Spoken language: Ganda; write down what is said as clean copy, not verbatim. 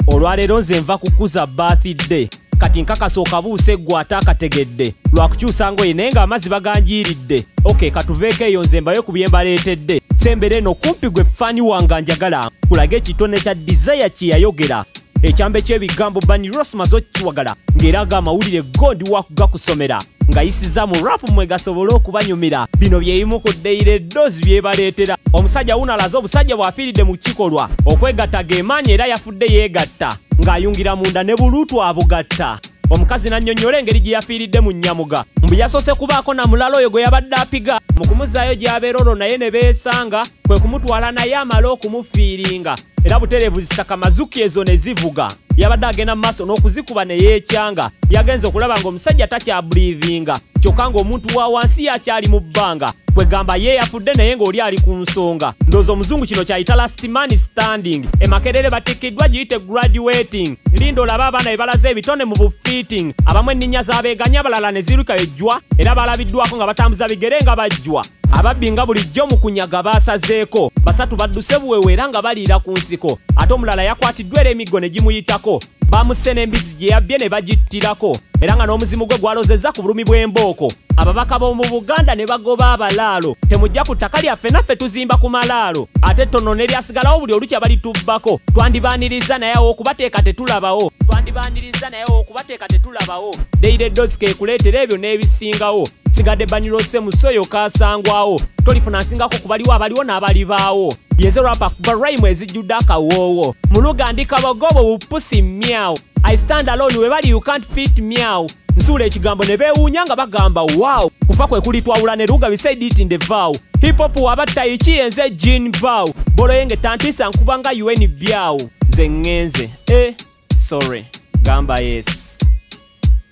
olwaleero nze nva kukuza birthday kati nkakasa okabuuse gwe ate akategedde lwakukyusa ngoye naye ng'amazzi baganjiiridde okay katuveeko eyo nze mbayo ku bye mbaleetedde sembere eno kumpi gwe fani wange njagala kulage ekitone kya desire kye yayogera ekyambe ky'ebigambo Bunny Ross mazo kiwagala ng'eraga amawulire gondi wakugakusomera ng'ayisiza mu rap mwe gasobole okubanyumira bino byebimu ku daily dose byebaleetera omusajja wuno alaze obusajja bw'afiiridde mu kikolwa okwegatta geemaanyi era yafudde yeegatta ng'ayungira munda ne buluutu abugatta omukazi nannyonnyola engeri gye yafiiridde mu nnyamuga mbu yasoose kubaako na mulala oyo gwe yabadde apiga mu kumuzaayo gy'abeera olwo naye ne beesanga kwe kumutwala naye amale okumufiiringa era butereevu zisaka mazuki ezo ne zivuga yabadde agenda mu maaso n'okuzikuba ne yeekyanga yagenze okulaba ng'omusajja takyabreathinga kyokka ng'omuntu wa wansi yakyali mu bbanga kwegamba ye yafudde naye ng'oli ali ku nsonga ndowooza omuzungu kino kyayita last man standing e Makerere batikkiddwa giyite graduating linda olaba abaana be balaze ebitone mu bufitting abamu enninnya z'abeeganya abalala ne ziruka ejjwa era balabiddwako nga batambuza bigere nga bajjwa ababbi nga bulijjo mu kunyaga baasazeeko basatu badduse buwewe era nga baliira ku nsiko ate omulala yakwatiddwa era emiggo ne gimuyitako bamusse n'embizzi gye yabbye ne bagittirako era nga n'omuzimu gwe gwalozezza ku bulumi bw'embooko ababaka b'omu Buganda ne bagoba abalaalo temujja ku ttaka lyaffe naffe tuzimba ku malaalo ate ttono ne lyasigalawo buli olukya balitubbako twandibaaniriza naye okubateeka tetulabawo daily dose keekuleetera ebyo n'ebisingawo sigadde Bunny Ross musoyo kaasangwawo tolifuna nsingako ku baliwo abaliwo n'abalibaawo yenze rapa kuba rhyme ezijjudde akawoowo mu Luganda kabogobo bupusi meow I stand alone we bali you can't fit meow nsuula ekigambo ne beewuunya nga bagamba wow kufa kwe kulitwawula ne luga beside it in the vow hip hop wabatta iki yenze Jean vow bolo yenge tantisa nkuba nga UN byawo nze ngenze sorry gamba yes